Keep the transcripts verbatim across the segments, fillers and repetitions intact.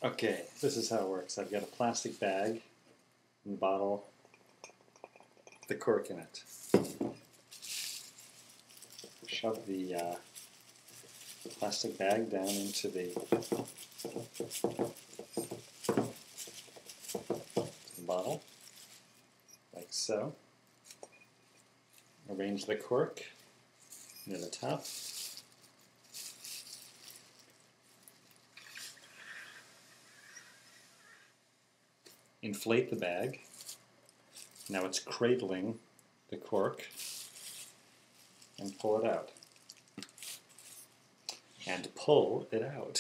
Okay, this is how it works. I've got a plastic bag and bottle, the cork in it. Shove the, uh, the plastic bag down into the, the bottle, like so. Arrange the cork near the top. Inflate the bag. Now it's cradling the cork, and pull it out. And pull it out.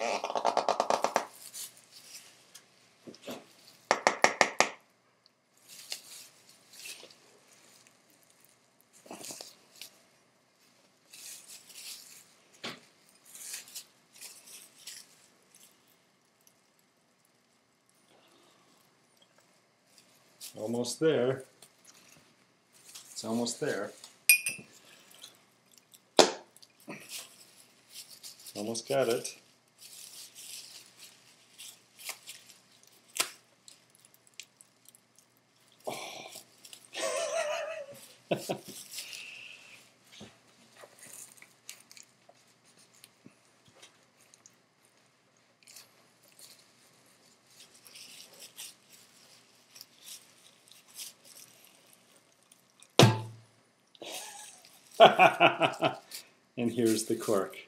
Almost there. It's almost there. Almost got it. Oh. And here's the cork.